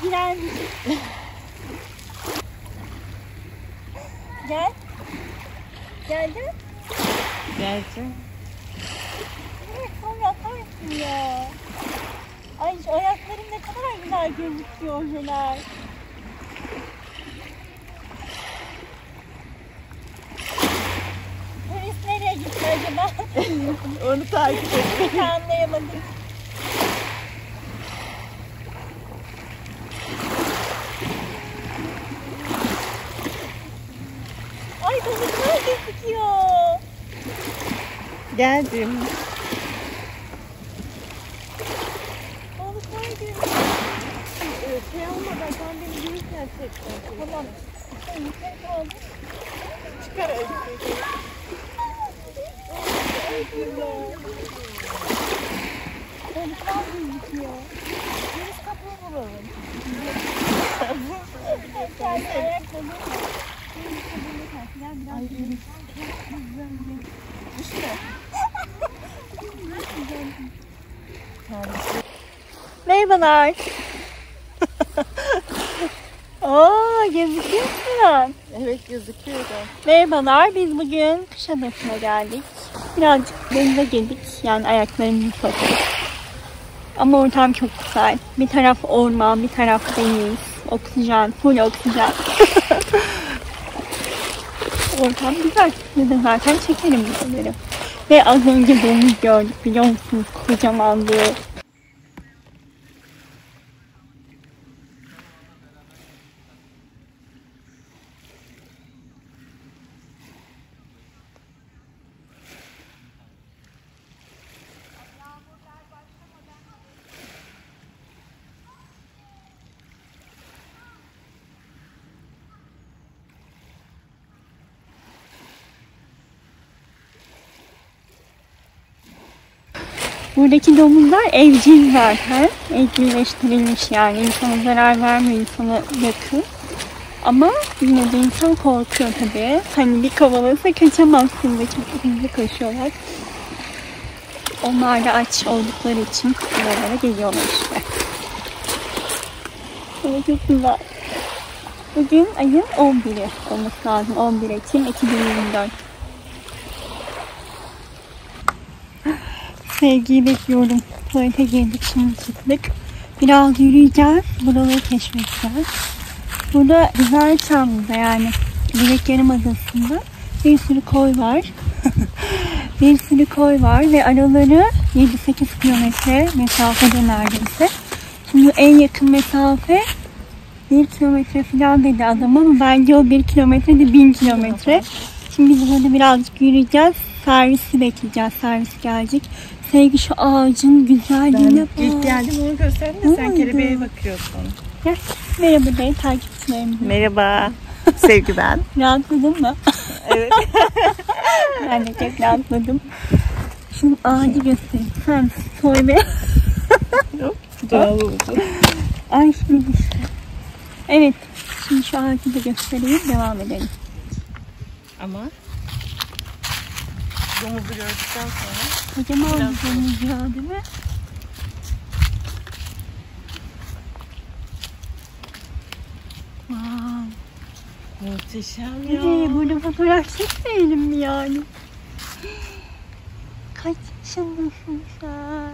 girer misin? Gel. Geldin. Geleceğim. Evet, son yatarsın ya. Ay şu ayaklarım ne kadar güzel gözüküyor Jener. Polis nereye gitti acaba? Onu takip et. Anlayamadım. Ay balıklar gözüküyor. Geldim. Balıklar gözüküyor. Şey olmadan sen beni yürürken çektin. Tamam. Sen yukarı kaldır. Çıkar elbise. Balıklar gözüküyor. Deniz kapağı bulalım. Sen de ayakkabı. Deniz kabuğunu tak. Gel biraz deniz. Merhabalar. Oo, gözüküyorsun. Evet gözüküyor da. Merhabalar, biz bugün Kuşadası'na geldik. Birazcık denize girdik, yani ayaklarımızı yıkadık. Ama ortam çok güzel. Bir taraf orman, bir taraf deniz, oksijen, full oksijen. Ortam güzel. Dedim zaten çekerim bunları. Ve az önce deniz gördük, biliyor musunuz? Kocamandı. Buradaki domuzlar evcil zaten. Evcilleştirilmiş, yani insana zarar vermiyor, insana yakın. Ama yine de insan korkuyor tabii. Hani bir kovalasa kaçamazsın da çok hızlı koşuyorlar. Onlar da aç oldukları için buralara geliyorlar işte. Evet, çok güzel. Bugün ayın 11'i olması lazım. 11 Ekim 2024. Sevgiyi bekliyorum. Tuvalete girdik, şimdi çıktık. Biraz yürüyeceğiz. Buraları keşfedeceğiz. Burada güzel Çamlı'da, yani Dilek Yarımadası'nda bir sürü koy var. Bir sürü koy var ve araları 7-8 kilometre mesafede neredeyse. Şimdi en yakın mesafe 1 kilometre falan dedi adam, ama bence o 1 kilometre de 1000 kilometre. Şimdi biz burada birazcık yürüyeceğiz. Servisi bekleyeceğiz. Servis gelecek. Sevgi, şu ağacın güzelliğine bak. Ben ilk geldim onu gösterdim de sen kelebeğe bakıyorsun. Gel. Merhaba de takipçilerimize. Merhaba. Sevgi ben. Rahatladın mı? Evet. Ben de çok rahatladım. Şimdi ağacı göstereyim. Sen soybe. Yok. Doğal oldu. Ay şimdi işte. Evet. Şimdi şu ağacı da göstereyim. Devam edelim. Ama domuzu gördükten sonra Kocaman bir domuz ya, değil mi? Wow. muhteşem ya. Burada fotoğraf çekmeyelim mi yani? Kaç yaşındasın sen?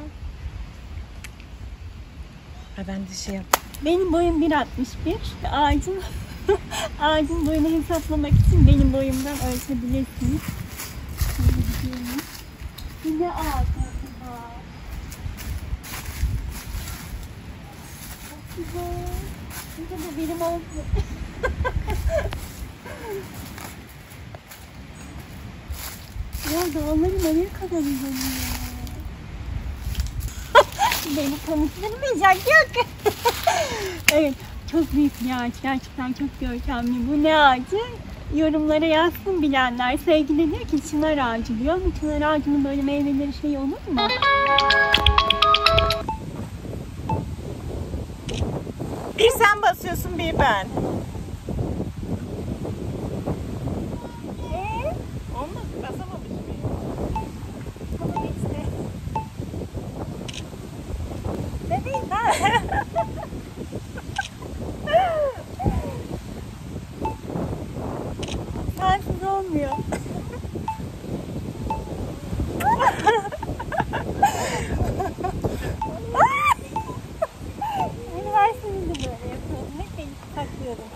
Ha, ben de şey yap. Benim boyum 1.61. Ağacın ağacın boyunu hesaplamak için benim boyumdan ölçebilirsiniz. Bir de ağacı var. Çok güzel. Burada da benim oldu. Ya dağların nereye kadar uzanıyor? Beni tanıştırmayacak, yok. Evet, çok büyük bir ağaç. Gerçekten çok görkemli. Bu ne ağacı? Yorumlara yazsın bilenler. Sevgili diyor ki çınar ağacı diyor. Bu çınar ağacının böyle meyveleri şey olur mu? Bir sen basıyorsun bir ben. Olmaz, basamamış mıyım? Tamam işte. Bebeğim ben. gitmiyor. Üniversitede de böyle yapıyordum. Hep beni saklıyordum.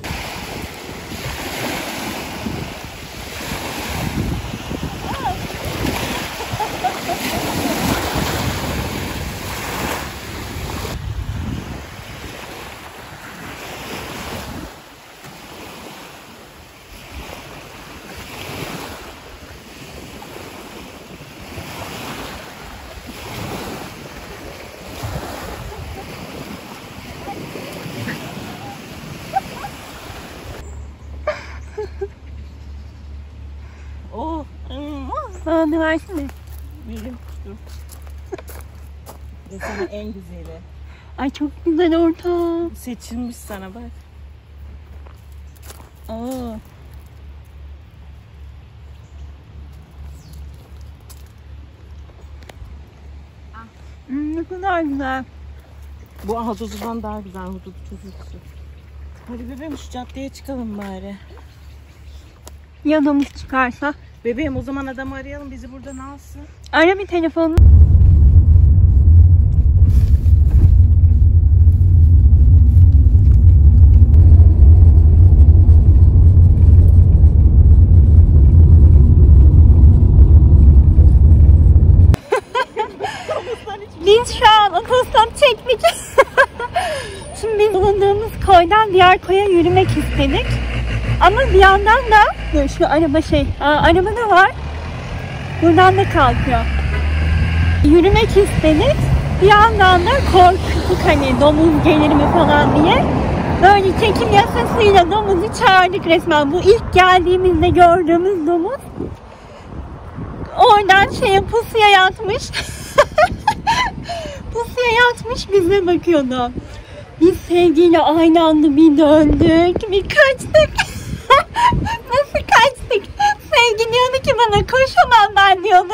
Oh. Bana versene. Benim. Dur. Desene en güzeli. Ay çok güzel ortam. Seçilmiş sana bak. Oo. Ne kadar güzel. Bu ahudududan daha güzel. Ahududu çok güzel. Hadi bebeğim şu caddeye çıkalım bari. Ya domuz çıkarsa? Bebeğim o zaman adamı arayalım bizi buradan alsın. Ara bir telefonu. Biz şu an otostop çektik. Şimdi biz bulunduğumuz koydan diğer koya yürümek istedik. Ama bir yandan da şu araba araba da var. Buradan da kalkıyor. Yürümek istedik. Bir yandan da korktuk hani domuz gelir mi falan diye. Böyle çekim yasasıyla domuzu çağırdık resmen. Bu ilk geldiğimizde gördüğümüz domuz. Oradan pusuya yatmış. Pusuya yatmış bize bakıyordu. Biz sevgiyle aynı anda bir döndük, bir kaçtık. Nasıl kaçtık? Sevgi diyordu ki bana koşamam ben diyordu.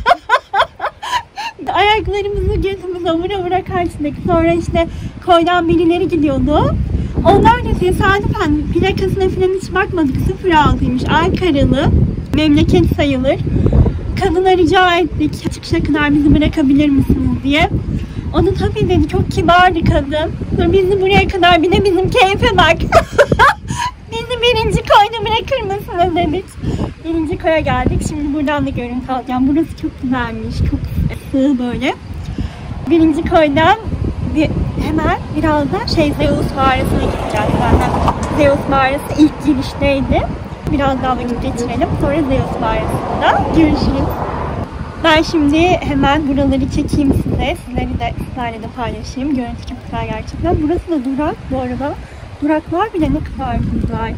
Ayaklarımızı gözümüze vura vura kaçtık. Sonra işte koydan birileri gidiyordu. Onlar da tesadüfen plakasına falan hiç bakmadık. 06'ymış. Ankaralı. Memleket sayılır. Kadına rica ettik. Çıkışa kadar bizi bırakabilir misiniz diye. O da tabii dedi, çok kibardı kadın. Bizi buraya kadar, bir de bizim keyfe bak. Bizi birinci koyda bırakır mısınız dedik. Birinci koya geldik. Şimdi buradan da görüntü alacağım. Burası çok güzelmiş. Çok sığ böyle. Birinci koydan hemen biraz da Zeus mağarasına gideceğiz zaten. Zeus mağarası ilk girişteydi. Biraz daha vakit geçirelim. Sonra Zeus mağarasında görüşürüz. Ben şimdi hemen buraları çekeyim size. Sizlerle de paylaşayım. Görüntü çok güzel gerçekten. Burası da durak bu arada. Duraklar bile ne kadar güzel.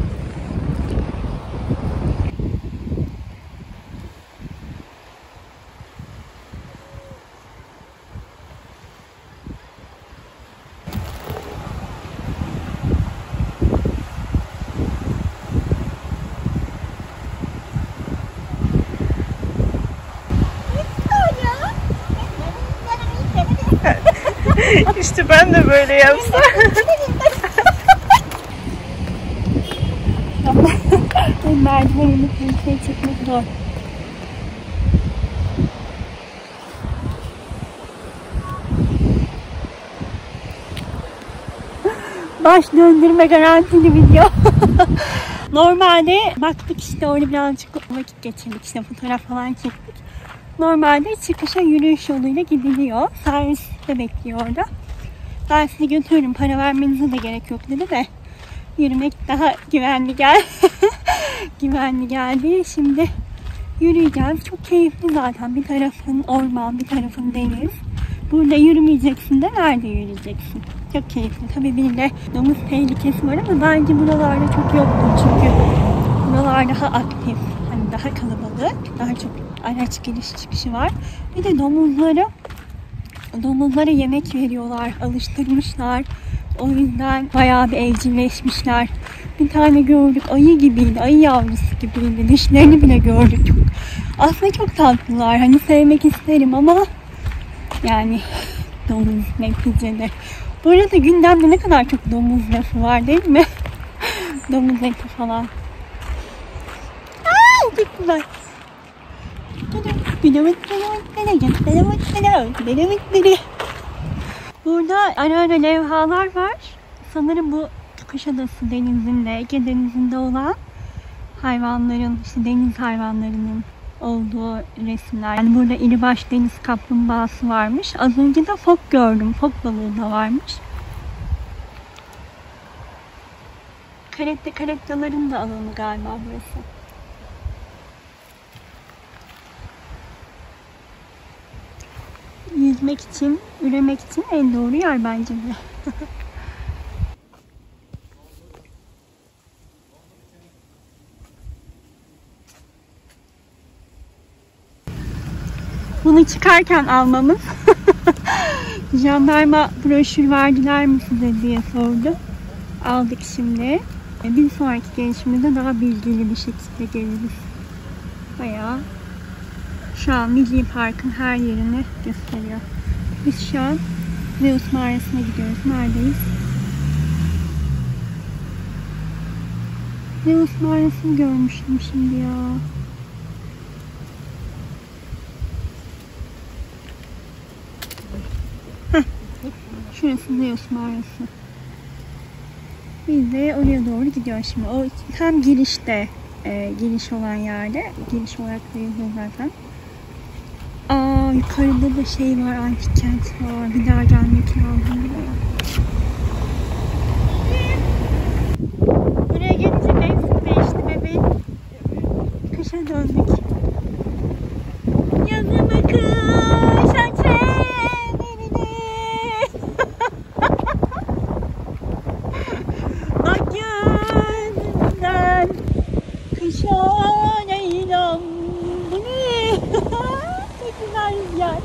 İşte ben de böyle yapsam. Merdivenini kimseye çekmek zor. Baş döndürme garantili video. Normalde baktık işte orada birazcık vakit geçirdik, işte fotoğraf falan çektik. Normalde çıkışa yürüyüş yoluyla gidiliyor. Servis de bekliyor orada. Ben sizi götürürüm, para vermenize de gerek yok dedi de yürümek daha güvenli güvenli geldi. Şimdi yürüyeceğiz. Çok keyifli zaten. Bir tarafın orman, bir tarafın deniz. Burada yürümeyeceksin de nerede yürüyeceksin? Çok keyifli. Tabii bir de domuz tehlikesi var ama bence buralarda çok yoktur. Çünkü buralar daha aktif, hani daha kalabalık, daha çok araç giriş çıkışı var. Bir de domuzlara yemek veriyorlar, alıştırmışlar. O yüzden bayağı bir evcilleşmişler. Bir tane gördük, ayı gibiydi, ayı yavrusu gibiydi. Dişlerini bile gördük. Aslında çok tatlılar. Hani sevmek isterim ama yani domuz neticede. Bu arada gündemde ne kadar çok domuz lafı var değil mi? Domuz eti falan. Ay! Çok güzel. Burada ara ara levhalar var. Sanırım bu Kuşadası denizinde, Ege denizinde olan hayvanların, işte deniz hayvanlarının olduğu resimler. Yani burada iribaş deniz kaplumbağası varmış. Az önce de fok gördüm. Fok balığı da varmış. Karettaların da alanı galiba burası. Yüzmek için, üremek için en doğru yer bence de. Bunu çıkarken almamız. Jandarma broşür verdiler mi size diye sordu. Aldık şimdi. Bir sonraki gelişimizde daha bilgili bir şekilde geliriz. Bayağı şu an Milli Park'ın her yerini gösteriyor. Biz şu an Zeus mağarasına gidiyoruz. Neredeyiz? Zeus mağarasını görmüştüm şimdi ya. Şurası Zeus mağarası. Biz de oraya doğru gidiyoruz şimdi. O tam girişte, giriş olan yerde. Giriş olarak da yazıyor zaten. Aa, yukarıda da şey var, antik kent var. Bir daha gelmek lazım buraya. Buraya gelince mevsim değişti bebeğim. Kışa döndük. Yazıma kış açenini. Bak gözünden kışa neylam. Bu ne? Çok güzel rüzgar.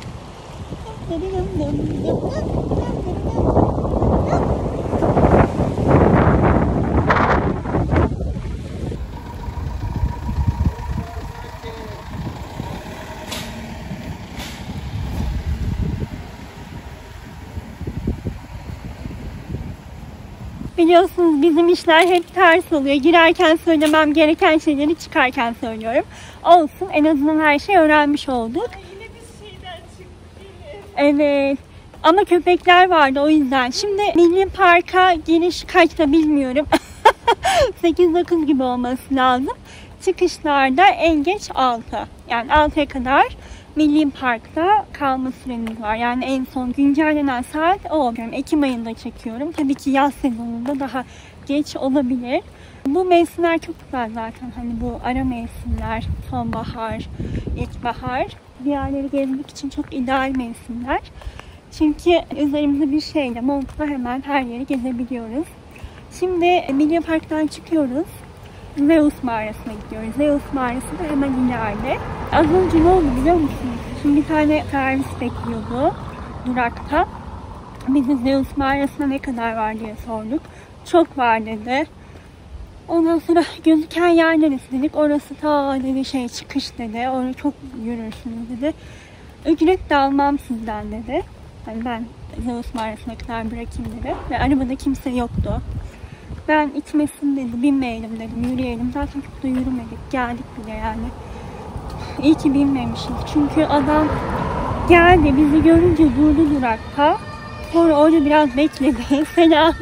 Biliyorsunuz bizim işler hep ters oluyor. Girerken söylemem gereken şeyleri çıkarken söylüyorum. Olsun, en azından her şeyi öğrenmiş olduk. Yine bir şeyden çıktı. Evet. Ama köpekler vardı o yüzden. Şimdi Milli Park'a giriş kaçta bilmiyorum. 8-9 gibi olması lazım. Çıkışlarda en geç 6. Yani 6'ya kadar Milli Park'ta kalma süremiz var. Yani en son güncellenen saat o. Ekim ayında çekiyorum. Tabii ki yaz sezonunda daha geç olabilir. Bu mevsimler çok güzel zaten. Hani bu ara mevsimler, sonbahar, ilkbahar. Bir yerleri gezmek için çok ideal mevsimler. Çünkü üzerimizde bir şeyle, montla hemen her yeri gezebiliyoruz. Şimdi Milli Park'tan çıkıyoruz. Zeus mağarasına gidiyoruz. Zeus mağarası da hemen ileride. Az önce ne oldu biliyor musunuz? Şimdi bir tane servis bekliyordu durakta. Bizi Zeus mağarasına ne kadar var diye sorduk. Çok var dedi. Ondan sonra gözüken yer neresi dedik. Orası ta dedi çıkış dedi. Orada çok yürürsünüz dedi. Ücret de almam sizden dedi. Hani ben Zeus mağarasına kadar bırakayım dedi. Ve arabada kimse yoktu. Ben itmesin dedi, binmeyelim dedim, yürüyelim. Zaten çok da yürümedik, geldik bile yani. İyi ki binmemişiz. Çünkü adam geldi, bizi görünce durdu durakta. Sonra orada biraz bekledi. Selam.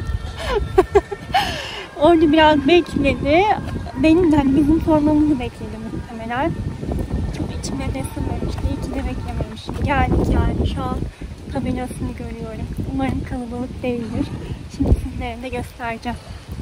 Orada biraz bekledi. Benim de hani bizim sormamızı bekledi muhtemelen. Çok içime desinmemişti. İyi ki de beklememiştim. Geldik yani, şu an tabelasını görüyorum. Umarım kalabalık değildir. Şimdi sizlere de göstereceğim.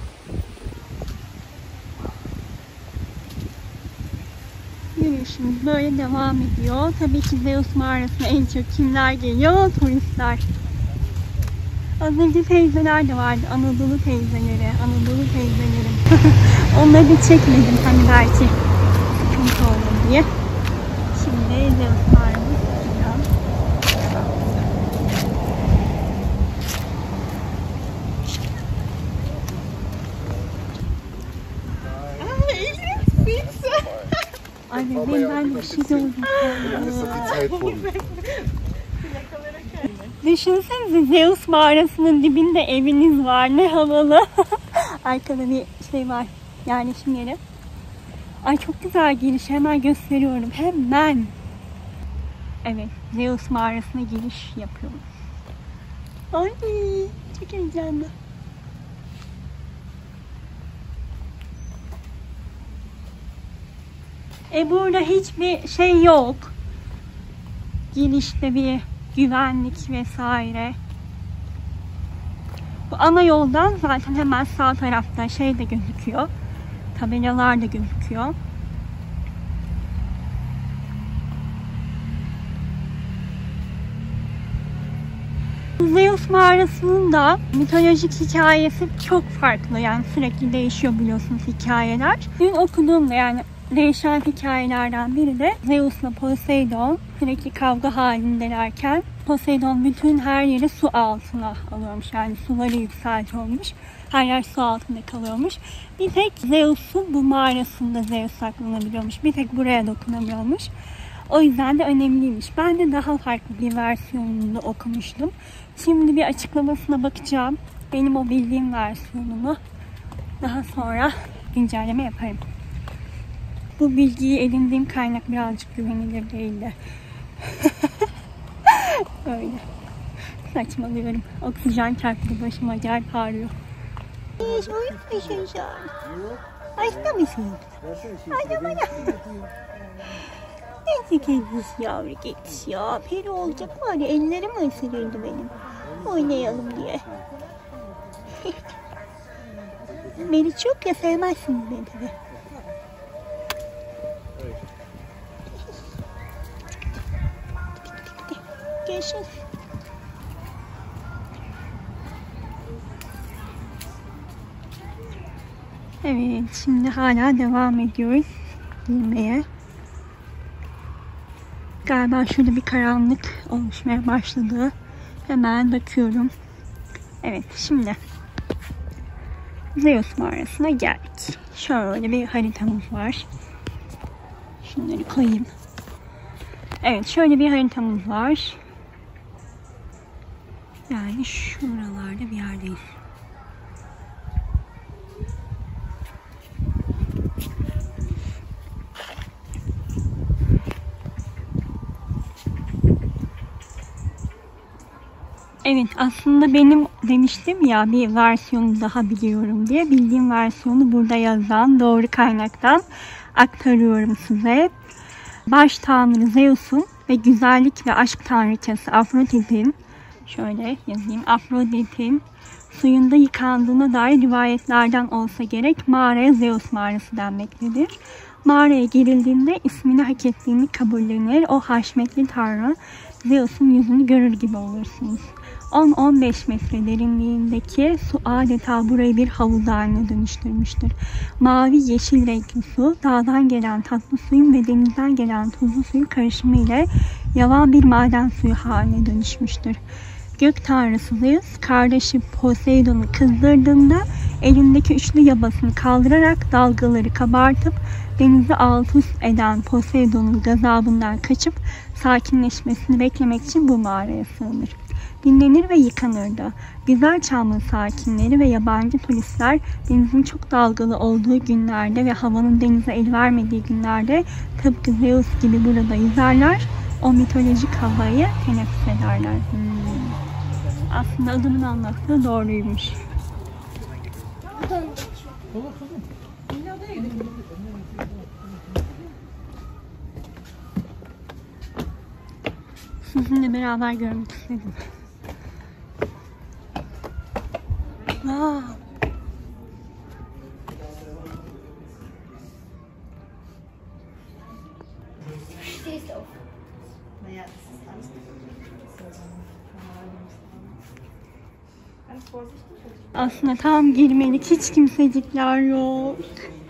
Yürüyüşümüz böyle devam ediyor. Tabii ki Zeus mağarasına en çok kimler geliyor? Turistler. Az önce teyzeler de vardı. Anadolu teyzeleri, Anadolu teyzelerim. Onları da çekmedim hani belki sıkıntı olur diye. Şimdi Zeus mağarasına gidiyorum. Ay bebeğim, ben bir şey gördüm. Düşünsenize, Zeus mağarasının dibinde eviniz var. Ne havalı. Arkada bir şey var. Yerleşim yeri. Ay çok güzel giriş. Hemen gösteriyorum. Hemen. Evet. Zeus mağarasına giriş yapıyoruz. Ay çok heyecanlı. Burada hiçbir şey yok. Girişte bir güvenlik vesaire. Bu ana yoldan zaten hemen sağ tarafta şey de gözüküyor. Tabelalar da gözüküyor. Zeus mağarasının da mitolojik hikayesi çok farklı. Yani sürekli değişiyor biliyorsunuz hikayeler. Dün okuduğumda yani değişen hikayelerden biri de Zeus'la Poseidon sürekli kavga halindelerken Poseidon bütün her yeri su altına alıyormuş. Yani suları yükseltiyormuş. Her yer su altında kalıyormuş. Bir tek Zeus'un bu mağarasında Zeus saklanabiliyormuş. Bir tek buraya dokunamıyormuş. O yüzden de önemliymiş. Ben de daha farklı bir versiyonunu okumuştum. Şimdi bir açıklamasına bakacağım. Benim o bildiğim versiyonunu daha sonra güncelleme yaparım. Bu bilgiyi edindiğim kaynak birazcık güvenilir değildi. Öyle. Saçmalıyorum. Oksijen çarptı başıma, acayip ağrıyor. Uyutmuşsun. Hasta mısın? Hadi bana. Neyse kedisi yavru kedisi ya. Peri olacak var ya, ellerim ısırıldı benim. Oynayalım diye. Beni çok ya sevmezsin beni tabi. Görüşürüz. Evet, şimdi hala devam ediyoruz girmeye. Galiba şurada bir karanlık oluşmaya başladı. Hemen bakıyorum. Evet, şimdi Zeus mağarasına geldik. Şöyle bir haritamız var. Şunları koyayım. Evet, şöyle bir haritamız var. Yani şuralarda bir yerdeyiz. Evet, aslında benim demiştim ya bir versiyonu daha biliyorum diye. Bildiğim versiyonu burada yazan doğru kaynaktan aktarıyorum size. Baş tanrı Zeus'un ve güzellik ve aşk tanrıçası Afrodit'in, şöyle yazayım, Afrodit'in suyunda yıkandığına dair rivayetlerden olsa gerek mağaraya Zeus mağarası denmektedir. Mağaraya girildiğinde ismini hak ettiğini kabullenir. O haşmetli tanrı Zeus'un yüzünü görür gibi olursunuz. 10-15 metre derinliğindeki su adeta burayı bir havuz haline dönüştürmüştür. Mavi yeşil renkli su, dağdan gelen tatlı suyun ve denizden gelen tuzlu suyun karışımı ile yavan bir maden suyu haline dönüşmüştür. Gök tanrısı Zeus, kardeşi Poseidon'u kızdırdığında elindeki üçlü yabasını kaldırarak dalgaları kabartıp denizi alt üst eden Poseidon'un gazabından kaçıp sakinleşmesini beklemek için bu mağaraya sığınır. Dinlenir ve yıkanırdı. Güzel Çam'ın sakinleri ve yabancı turistler denizin çok dalgalı olduğu günlerde ve havanın denize el vermediği günlerde tıpkı Zeus gibi burada yüzerler. O mitolojik havayı teneffüs ederler. Aslında adımın anlattığı doğruymuş. Sizinle beraber görmek istedim. Wow. Aslında tam girmelik, hiç kimsecikler yok.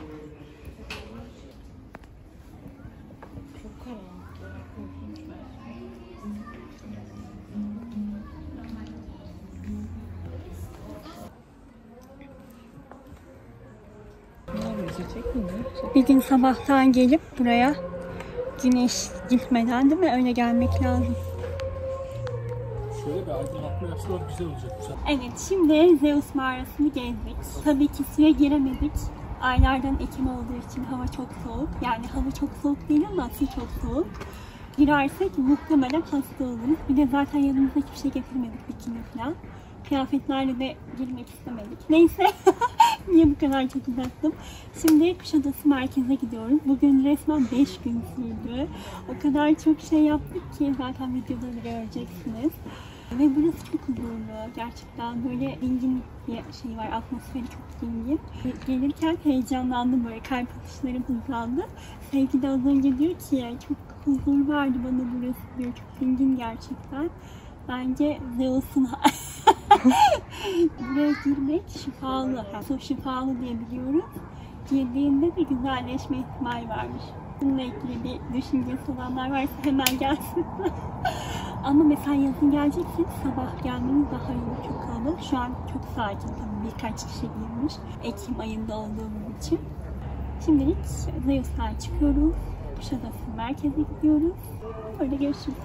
Bir gün sabahtan gelip buraya güneş gitmeden değil mi? Öyle gelmek lazım. Şöyle bir aydınlatma yapsalar güzel olacak. Evet, şimdi Zeus mağarasını gezdik. Tabii ki suya giremedik. Aylardan Ekim olduğu için hava çok soğuk. Yani hava çok soğuk değil ama su çok soğuk. Girersek muhtemelen hasta oluruz. Bir de zaten yanımıza hiçbir şey getirmedik, bikini falan. Kıyafetlerle de girmek istemedik. Neyse. Niye bu kadar çok uzattım? Şimdi Kuşadası merkeze gidiyoruz. Bugün resmen 5 gün sürdü. O kadar çok şey yaptık ki zaten videoda da göreceksiniz. Ve burası çok huzurlu. Gerçekten böyle dingin bir şey var. Atmosferi çok dingin. Gelirken heyecanlandım, böyle kalp atışlarım hızlandı. Sevgi de az önce diyor ki çok huzur verdi bana burası diyor. Çok dingin gerçekten. Bence Zeus'un buraya girmek şifalı. Su şifalı diye biliyorum. Girdiğinde de güzelleşme ihtimali varmış. Bununla ilgili bir düşüncesi olanlar varsa hemen gelsin. Ama mesela yazın gelecekseniz sabah gelmeniz daha iyi, çok kalabalık. Şu an çok sakin, tabii birkaç kişi girmiş. Ekim ayında olduğumuz için. Şimdilik Zeus'tan çıkıyoruz. Kuşadası merkeze gidiyoruz. Öyle görüşürüz.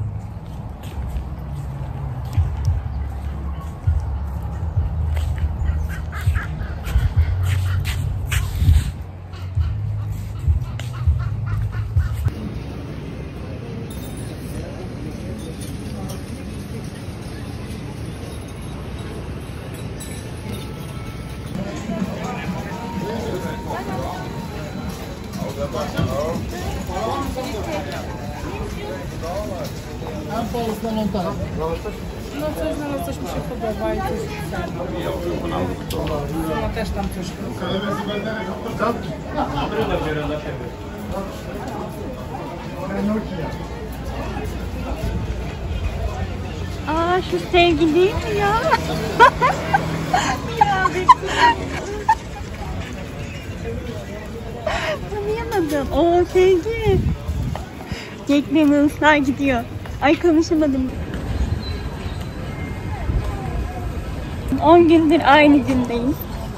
En pahalısından 10 tane. No coś na coś mi się podoba i coś no też tam coś. Aa, şu Sevgi değil mi ya? Ya tanıyamadım. Oo, Sevgi. Geklemensler gidiyor. Ay, konuşamadım. 10 gündür aynı gündeyiz.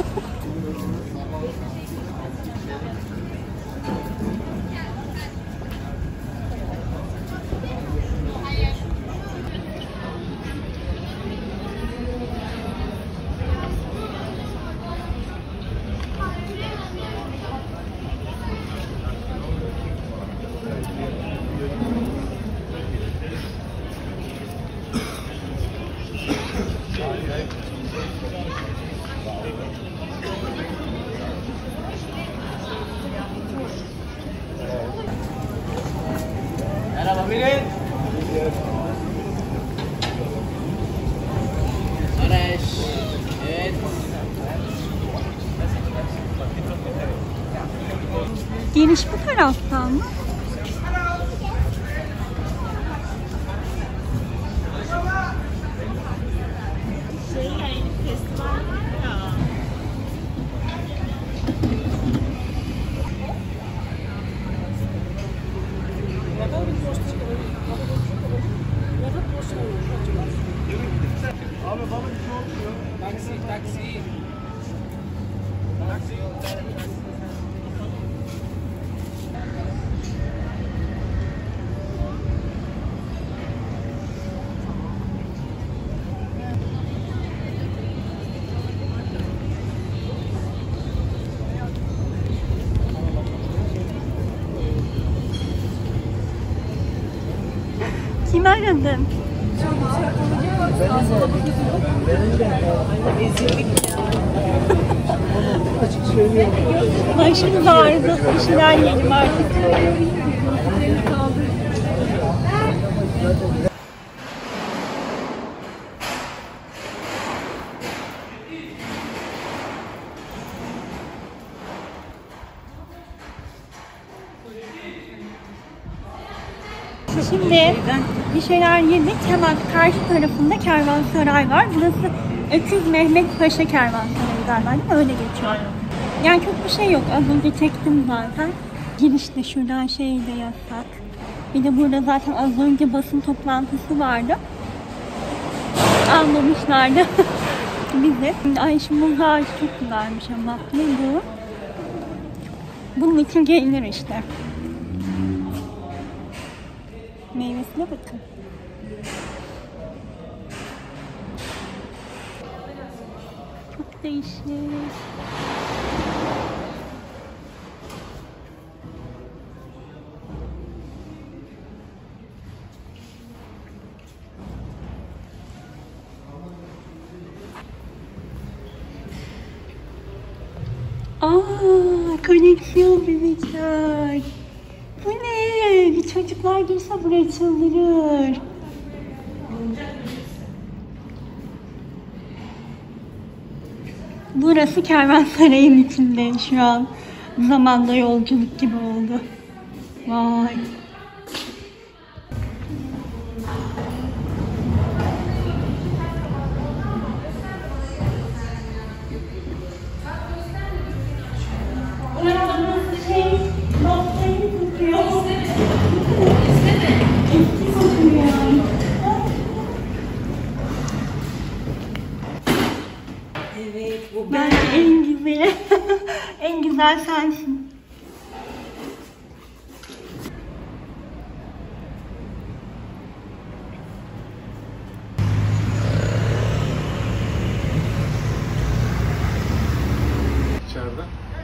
Merhaba Millet. Barış. Evet. Giriş bu taraftan mı? Abi bana bir şey olmuyor. Taksi. Kimi aradın? Başımız ağrıdı. Bir şeyler yiyelim artık. Şimdi bir şeyler yedik. Hemen karşı tarafında kervansaray var. Burası Öküz Mehmet Paşa Kervansarayı galiba, değil mi? Öyle geçiyor. Yani çok bir şey yok. Az önce çektim zaten. Girişte şuradan şey de yasak. Bir de burada zaten az önce basın toplantısı vardı. Almamışlardı bizi. Ay, şu muz ağacı çok güzelmiş ama. Ne bu? Bunun için gelinir işte. Meyvesine bakın. Çok değişik. koleksiyon bebekler. Bu ne? Bir çocuklar girse buraya çıldırır. Burası kervansarayın içinde şu an. Zamanda yolculuk gibi oldu. Vay. Evet, bu Bence en güzeli. En güzel sensin. İçeride.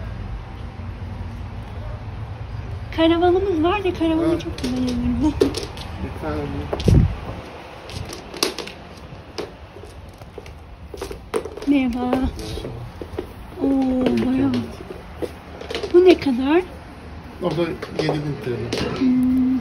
Karavanımız var ya, karavana Evet. çok güzel olur. Bir tane Merhaba. Oo, bayağı. Bu ne kadar? o da 7.000 TL. Hmm.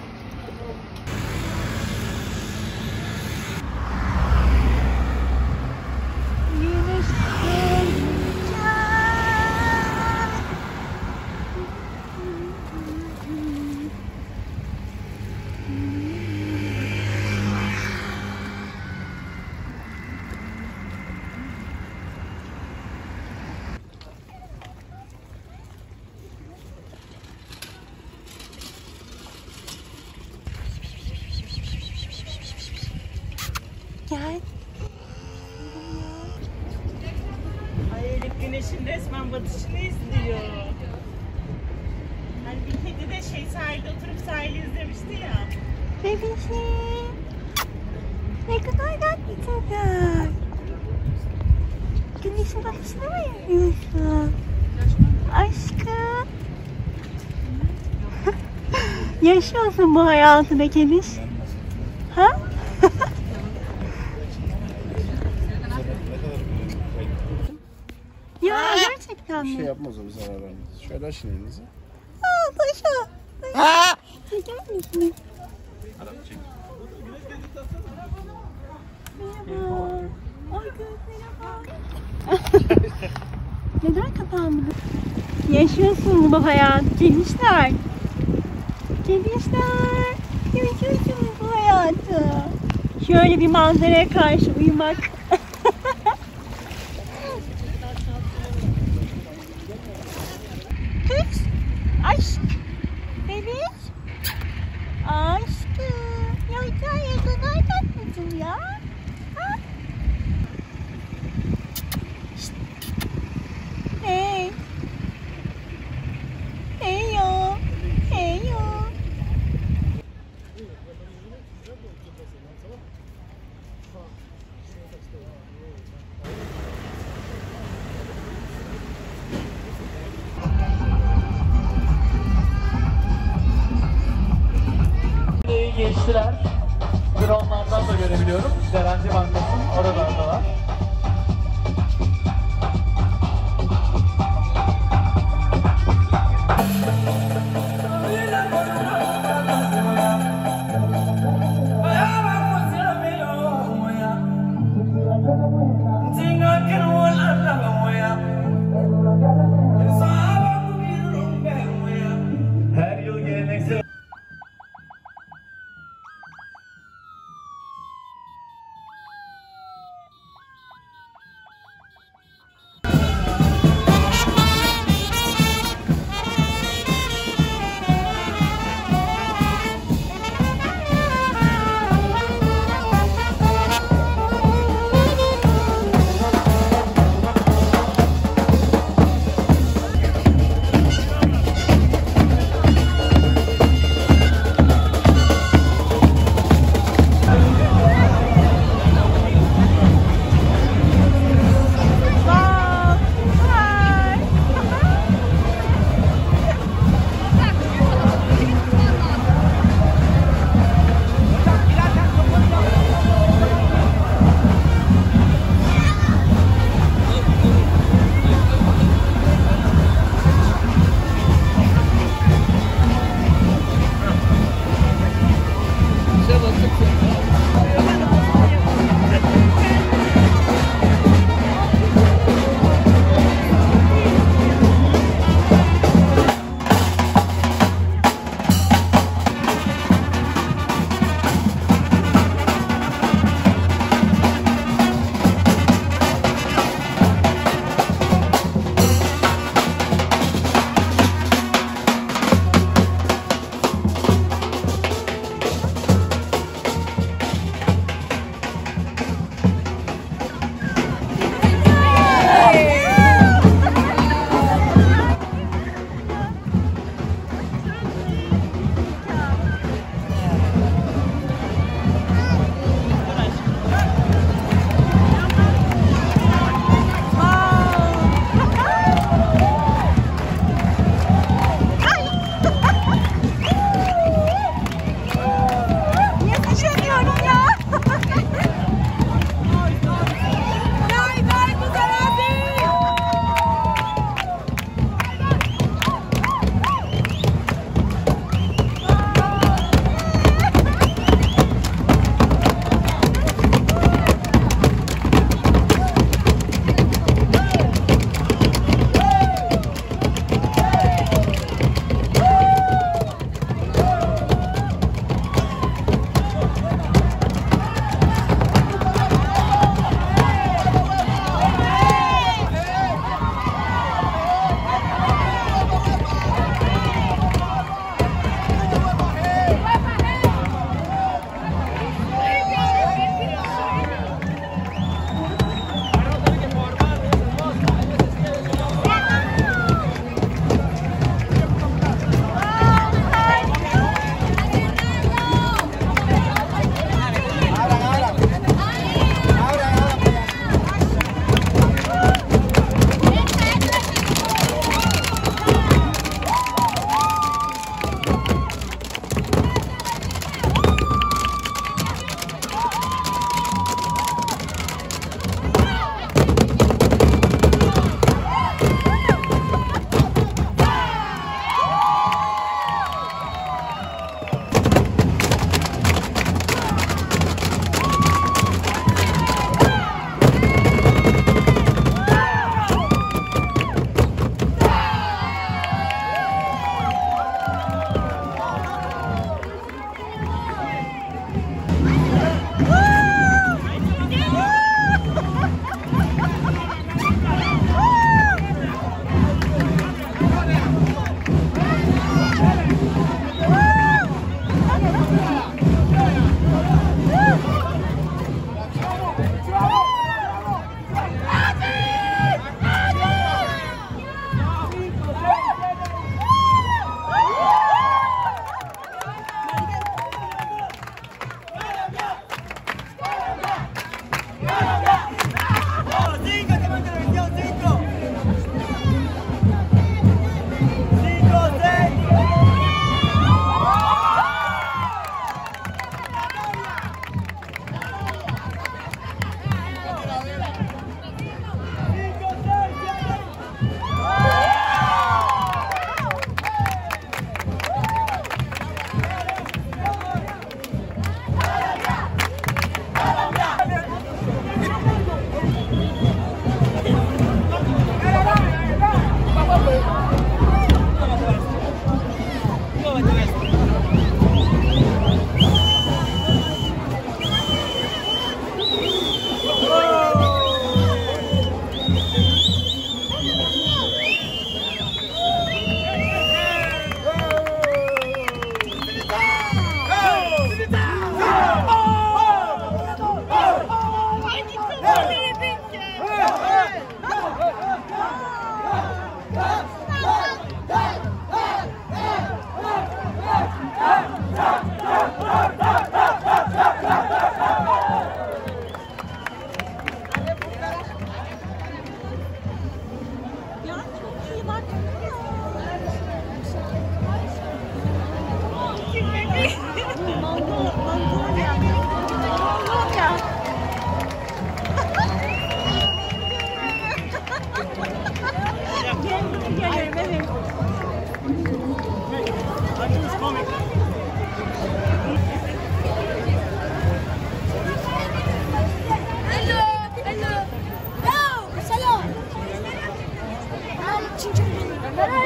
Gel. Ay Elif güneşin resmen batışını izliyor. Hani bir kedi de sahilde oturup sahili izlemişti ya. Bebişim. Ne kadar tatlı çocuk. Güneşin batışını mı yapıyorsun? Aşkım. Yaşıyorsun bu hayatı be kediş. Ha? Ya gerçekten Bir mi? şey yapmaz o, bir zarar vermez. Şöyle açın elinizi. Aa, paşa. Paşa. Çeker misiniz? Merhaba. Ay gözlere bak. Neden kapandı? Yaşıyorsunuz bu hayat. Kedişler. Kedişler. Yaşıyorsunuz bu hayatı. Şöyle bir manzaraya karşı uyumak. Kız. Aşk. Bebiş. Aşkım. Ya sen ne kadar tatlısın ya. Ha? Şşt. Hey. Hey yo. Hey yo. Geçtiler. Dronlardan da görebiliyorum. Garanti Bankası'nın oralardalar. Her yıl geleneksel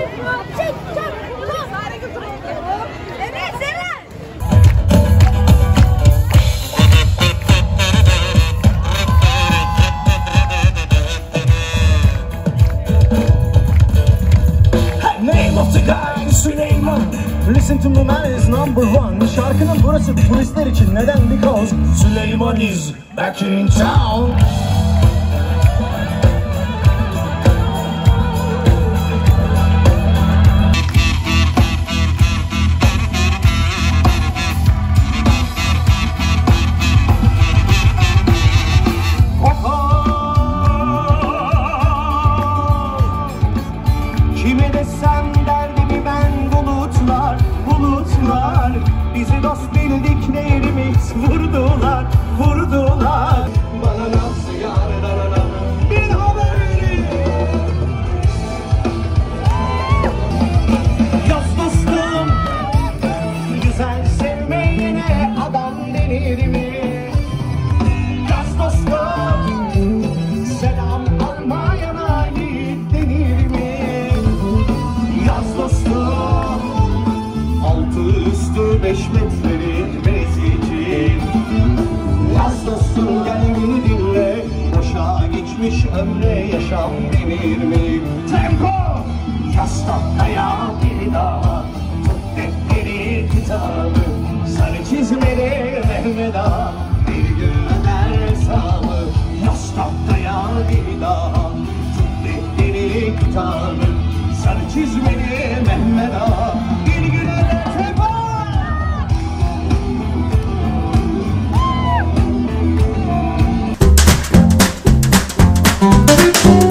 Name of the guy Süleyman. Listen to me man is number one. Şarkının burası turistler için. Neden? Because Süleyman is back in town. Kime desem derdimi ben bulutlar, bulutlar. Bizi dost bildiklerimiz vurdular, vurdular. Bana nasıl yarına bir haber verin. Yaz dostum, güzel sevmeyene adam denir mi? Yaz dostum, selam almayana yiğit denir mi? Yaz dostum, altı üstü 5 metrelik mezicim. Yaz dostum gel beni dinle, boşa geçmiş ömre yaşam denir mi? Tempo! Yaz tahtaya bir daha, tut defteri kitabı, sarı çizmeli Mehmet Ağa, bir gün öder hesabı. Yaz tahtaya bir daha, tut defteri kitabı, sarı çizmeli Mehmet Ağa, bir gün öder hesabı.